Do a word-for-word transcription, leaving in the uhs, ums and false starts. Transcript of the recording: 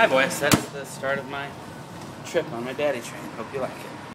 Hi boys, that's the start of my trip on my daddy train. Hope you like it.